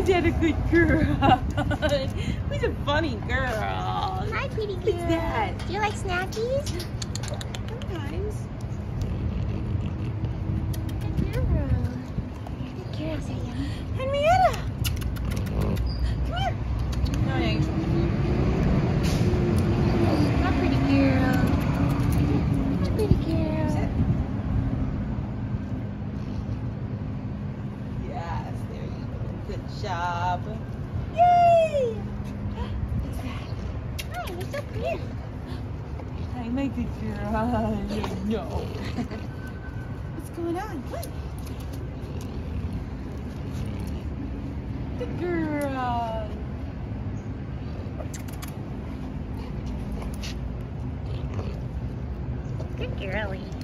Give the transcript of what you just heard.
Is that a good girl? Who's a funny girl? Hi, pretty girl. What's that? Do you like snackies? Sometimes. Good girl. Good girl, Sam. Henrietta! Come here. No, I ain't supposed to. Hi, pretty girl. Hi, pretty girl. Sit. Yes, there you go. Good job. Yay! What's that? Hi, you're so pretty. Hi, my good girl. No. What's going on? What? Good girl. Good girlie.